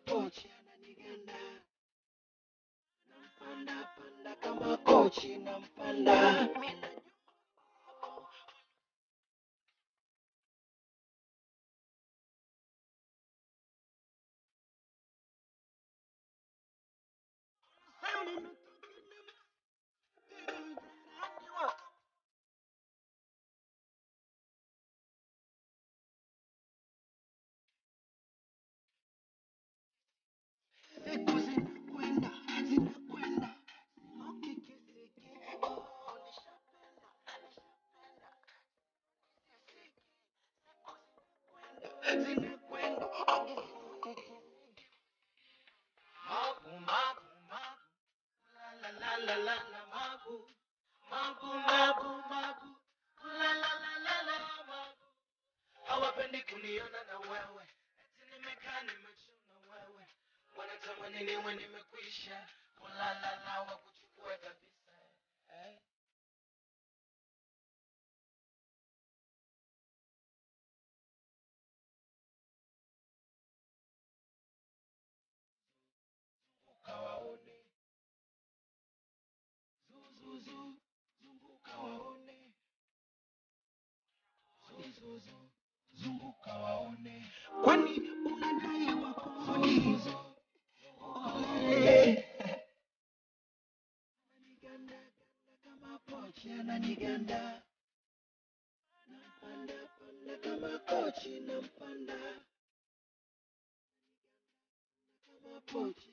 pochi ananiganda, nampanda panda kama kochi nampanda. Siku zinakwenda zinakwenda, ukikisiki oh, zinakwenda magu magu magu, la la la la la magu magu magu magu, la la la la la magu. Hawapendi kuniona na wewe, eti nimekaa nimechuna wewe, wanatamani niwe nimekwisha, la la la wakuchukue kabisa eh. Kawaone zuzuzu, zunguka waone zuzuzu, zunguka waone, kwani unadai wakoni ole. Ananiganda ganda kama pochi ananiganda, nampanda panda kama kochi nampanda, kama pochi